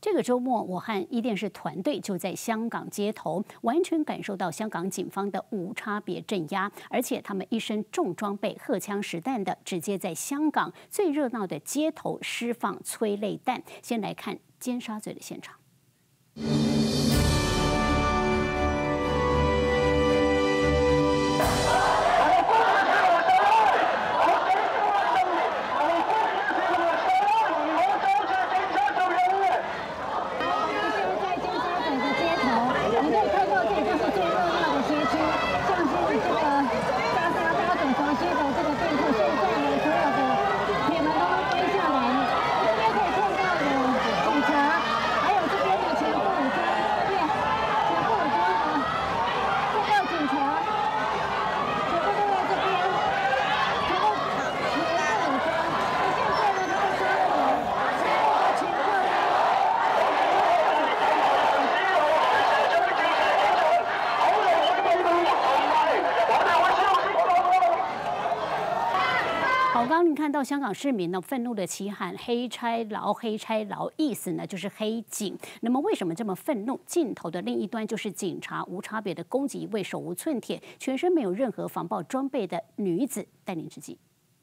这个周末，我和伊电视团队就在香港街头，完全感受到香港警方的无差别镇压，而且他们一身重装备、荷枪实弹的，直接在香港最热闹的街头释放催泪弹。先来看尖沙咀的现场。 好，刚刚你看到香港市民呢愤怒的齐喊"黑差佬，黑差佬"，意思呢就是黑警。那么为什么这么愤怒？镜头的另一端就是警察无差别的攻击一位手无寸铁、全身没有任何防爆装备的女子。带领之际。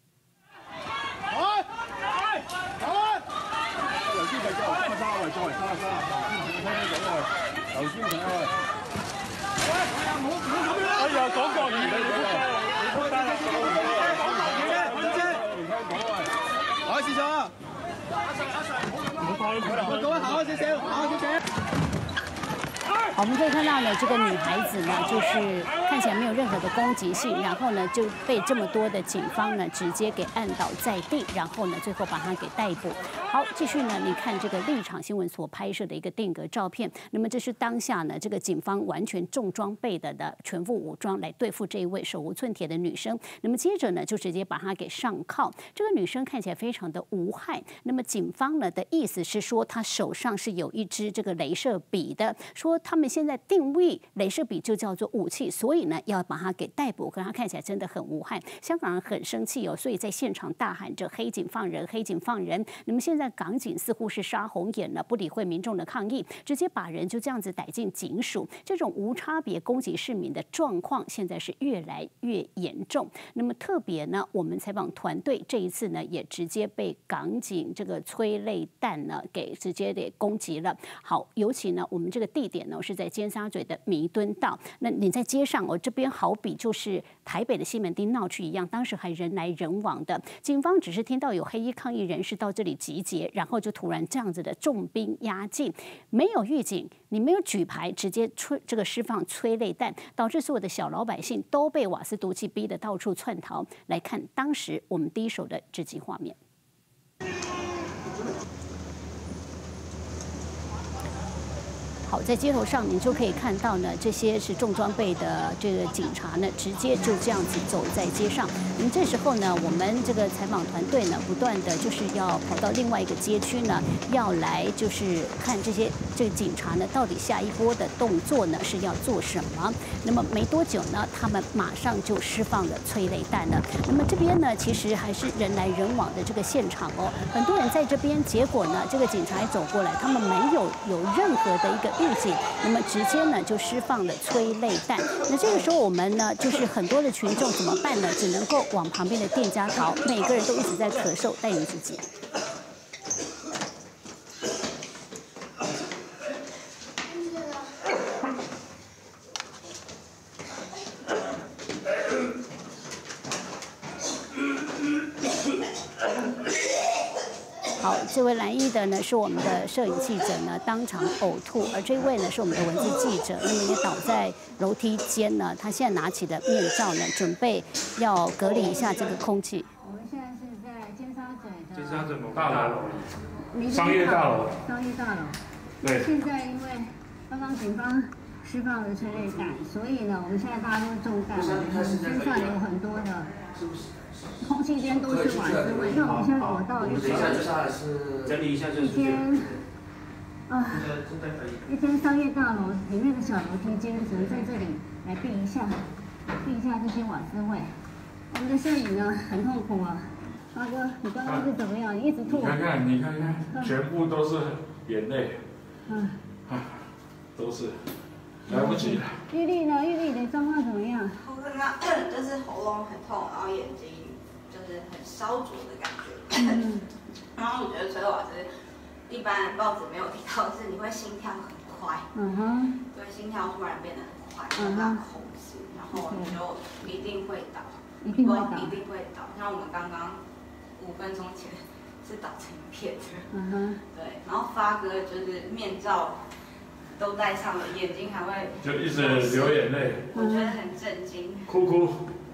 好，我们可以看到呢，这个女孩子呢，就是看起来没有任何的攻击性，然后呢就被这么多的警方呢直接给按倒在地，然后呢最后把她给逮捕。好，继续呢，你看这个立场新闻所拍摄的一个定格照片，那么这是当下呢这个警方完全重装备的全副武装来对付这一位手无寸铁的女生，那么接着呢就直接把她给上铐。这个女生看起来非常的无害，那么警方呢的意思是说她手上是有一支这个雷射笔的，说他们现在定位雷射笔就叫做武器，所以呢要把他给逮捕。可他看起来真的很无害，香港人很生气哦，所以在现场大喊着"黑警放人，黑警放人"。那么现在港警似乎是杀红眼了，不理会民众的抗议，直接把人就这样子逮进警署。这种无差别攻击市民的状况，现在是越来越严重。那么特别呢，我们采访团队这一次呢，也直接被港警这个催泪弹呢给直接给攻击了。好，尤其呢，我们这个地点呢是在尖沙咀的弥敦道。那你在街上哦，这边好比就是台北的西门町闹区一样，当时还人来人往的。警方只是听到有黑衣抗议人士到这里集结，然后就突然这样子的重兵压境，没有预警，你没有举牌，直接释放催泪弹，导致所有的小老百姓都被瓦斯毒气逼得到处窜逃。来看当时我们第一手的直击画面。 好，在街头上你就可以看到呢，这些是重装备的这个警察呢，直接就这样子走在街上。那么这时候呢，我们这个采访团队呢，不断的就是要跑到另外一个街区呢，要来就是看这个警察呢，到底下一波的动作呢是要做什么。那么没多久呢，他们马上就释放了催泪弹了。那么这边呢，其实还是人来人往的这个现场哦，很多人在这边，结果呢，这个警察一走过来，他们没有任何的一个 预警，那么直接呢就释放了催泪弹。那这个时候我们呢，就是很多的群众怎么办呢？只能够往旁边的店家逃，每个人都一直在咳嗽，带领自己。 好，这位蓝衣的呢是我们的摄影记者呢，当场呕吐；而这位呢是我们的文字记者，那么也倒在楼梯间呢。他现在拿起了面罩呢，准备要隔离一下这个空气。 我们现在是在尖沙咀的尖沙咀某大楼，商业大楼。 商业大楼。 对。 现在因为刚刚警方释放了催泪弹，所以呢，我们现在大家都中弹了，身上有很多的。 空气间都是瓦斯味，那我们现在躲到一间一间商业大楼里面的小楼梯间，只能在这里来避一下这些瓦斯味。我们的摄影呢很痛苦啊，八哥，你刚刚是怎么样？你一直吐。 你看看，全部都是眼泪。 都是来不及了。 玉丽呢？玉丽的状况怎么样？ 我刚刚就是喉咙很痛，然后眼睛就是很烧灼的感觉。然后我觉得崔老师一般报纸没有提到的是，你会心跳很快。对，心跳突然变得很快，没有办法控制，然后你就一定会倒。一定会倒。像我们刚刚5分钟前是倒成一片的。对，然后发哥就是面罩都戴上了，眼睛还会就一直流眼泪。 我觉得很震惊。 哭。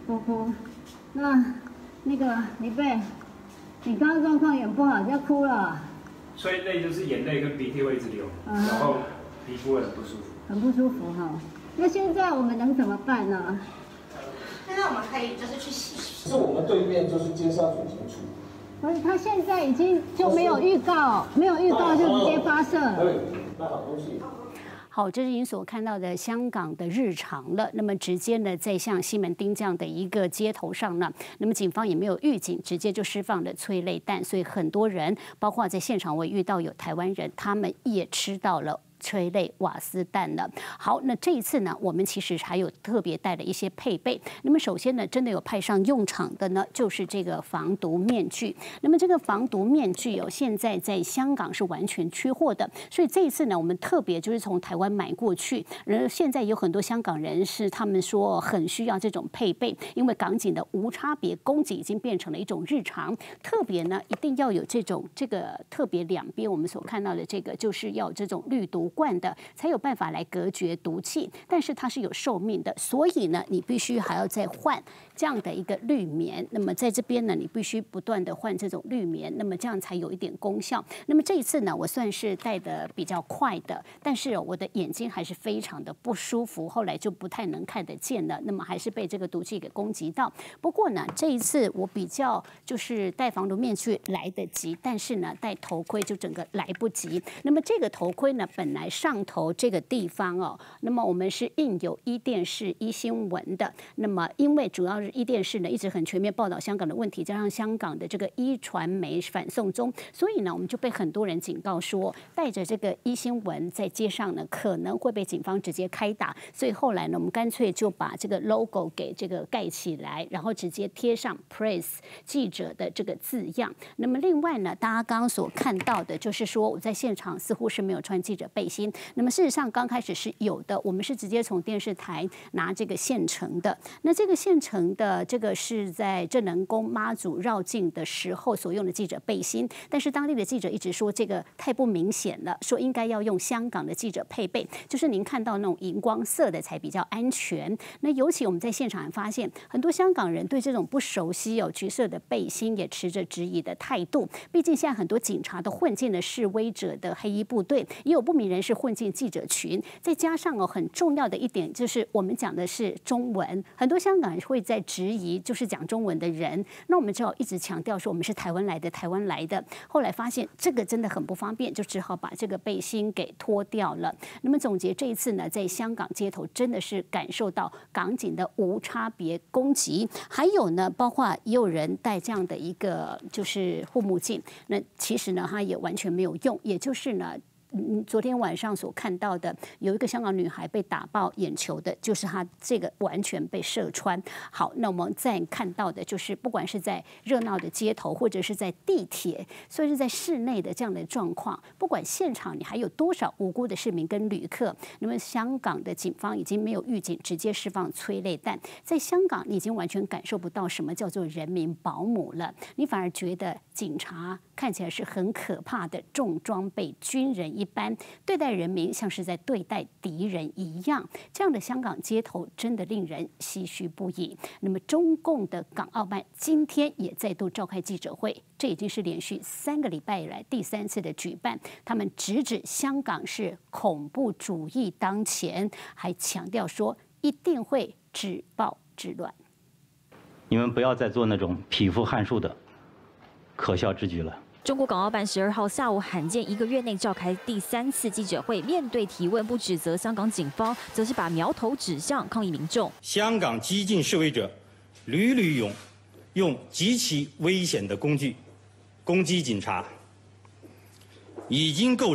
那个李贝，你刚刚状况也不好，就哭了。 催泪就是眼泪跟鼻涕会一直流，然后皮肤会很不舒服。 很不舒服哈。那现在我们能怎么办呢？ 现在我们可以就是去洗。 是我们对面就是尖沙咀警署。 不是，他现在已经就没有预告，就直接发射。 对，那好东西。 好，这是您所看到的香港的日常了。那么直接呢，在像西门町这样的一个街头上呢，那么警方也没有预警，直接就释放了催泪弹，所以很多人，包括在现场我也遇到有台湾人，他们也吃到了催泪瓦斯弹了。好，那这一次呢，我们其实还有特别带了一些配备。那么首先呢，真的有派上用场的呢，就是这个防毒面具。那么这个防毒面具现在在香港是完全缺货的，所以这一次呢，我们特别就是从台湾买过去。而现在有很多香港人是他们说很需要这种配备，因为港警的无差别攻击已经变成了一种日常。特别呢，一定要有这个特别两边我们所看到的这个，就是要有这种滤毒罐的，才有办法来隔绝毒气，但是它是有寿命的，所以呢，你必须还要再换这样的一个滤棉。那么在这边呢，你必须不断的换这种滤棉，那么这样才有一点功效。那么这一次呢，我算是带的比较快的，但是我的眼睛还是非常的不舒服，后来就不太能看得见了，那么还是被这个毒气给攻击到。不过呢，这一次我比较就是戴防毒面具来得及，但是呢，戴头盔就整个来不及。那么这个头盔呢，本来上头这个地方那么我们是印有一电视一新闻的。那么因为主要是一电视呢一直很全面报道香港的问题，加上香港的这个一传媒反送中，所以呢我们就被很多人警告说，带着这个一新闻在街上呢可能会被警方直接开打。所以后来呢，我们干脆就把这个 logo 给这个盖起来，然后直接贴上 press 记者的这个字样。那么另外呢，大家刚刚所看到的就是说，我在现场似乎是没有穿记者背心。那么事实上刚开始是有的，我们是直接从电视台拿这个现成的。那这个现成的这个是在正能宫妈祖绕境的时候所用的记者背心，但是当地的记者一直说这个太不明显了，说应该要用香港的记者配备，就是您看到那种荧光色的才比较安全。那尤其我们在现场发现很多香港人对这种不熟悉橘色的背心也持着质疑的态度，毕竟现在很多警察都混进了示威者的黑衣部队，也有不明人士混进记者群，再加上很重要的一点就是我们讲的是中文，很多香港人会在质疑就是讲中文的人，那我们只好一直强调说我们是台湾来的，台湾来的。后来发现这个真的很不方便，就只好把这个背心给脱掉了。那么总结这一次呢，在香港街头真的是感受到港警的无差别攻击，还有呢，包括也有人戴这样的一个就是护目镜，那其实呢，它也完全没有用，也就是呢。昨天晚上所看到的有一个香港女孩被打爆眼球的，就是她这个完全被射穿。好，那我们再看到的就是不管是在热闹的街头或者是在地铁，所以是在室内的这样的状况，不管现场你还有多少无辜的市民跟旅客，那么香港的警方已经没有预警，直接释放催泪弹。在香港你已经完全感受不到什么叫做人民保姆了，你反而觉得警察看起来是很可怕的重装备军人一般，对待人民像是在对待敌人一样。这样的香港街头真的令人唏嘘不已。那么中共的港澳办今天也再度召开记者会，这已经是连续3个礼拜以来第3次的举办。他们直指香港是恐怖主义当前，还强调说一定会止暴制乱。 你们不要再做那种匹夫撼树的可笑之举了。 中国港澳办12号下午罕见1个月内召开第3次记者会，面对提问不指责香港警方，则是把苗头指向抗议民众。 香港激进示威者屡屡用极其危险的工具攻击警察，已经构成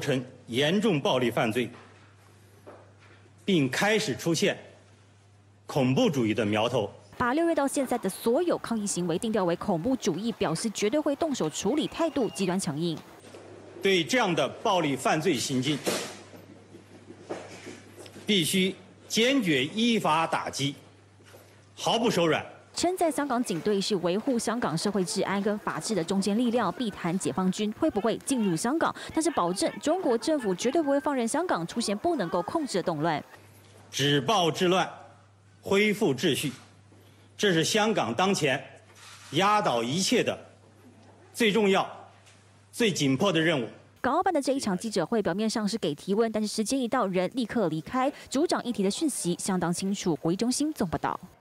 严重暴力犯罪，并开始出现恐怖主义的苗头。 把6月到现在的所有抗议行为定调为恐怖主义，表示绝对会动手处理，态度极端强硬。 对这样的暴力犯罪行径，必须坚决依法打击，毫不手软。 称在香港警队是维护香港社会治安跟法治的中坚力量，必谈解放军会不会进入香港，但是保证中国政府绝对不会放任香港出现不能够控制的动乱。 止暴制乱，恢复秩序，这是香港当前压倒一切的最重要、最紧迫的任务。 港澳办的这一场记者会表面上是给提问，但是时间一到，人立刻离开。主掌议题的讯息相当清楚。国际中心总报道。